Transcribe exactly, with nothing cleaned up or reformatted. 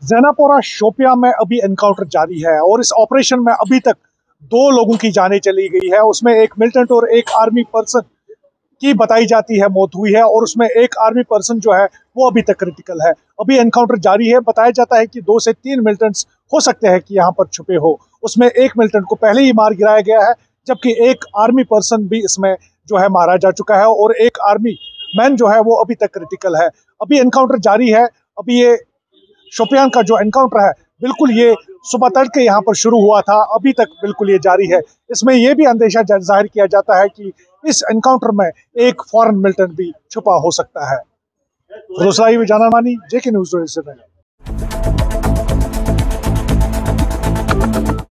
जैनापोरा शोपियां में अभी एनकाउंटर जारी है और इस ऑपरेशन में अभी तक दो लोगों की जानें चली गई है। उसमें एक मिलिटेंट और एक आर्मी पर्सन की बताई जाती है मौत हुई है और उसमें एक आर्मी पर्सन जो है वो अभी तक क्रिटिकल है। अभी एनकाउंटर जारी है। बताया जाता है कि दो से तीन मिलिटेंट्स हो सकते हैं कि यहाँ पर छुपे हो। उसमें एक मिलिटेंट को पहले ही मार गिराया गया है, जबकि एक आर्मी पर्सन भी इसमें जो है मारा जा चुका है और एक आर्मी मैन जो है वो अभी तक क्रिटिकल है। अभी एनकाउंटर जारी है। अभी ये शोपियान का जो एनकाउंटर है बिल्कुल ये सुबह तड़के यहाँ पर शुरू हुआ था, अभी तक बिल्कुल ये जारी है। इसमें यह भी अंदेशा जाहिर किया जाता है कि इस एनकाउंटर में एक फॉरेन मिलिटेंट भी छुपा हो सकता है। रोसलाई में जाना मानी जेके न्यूज।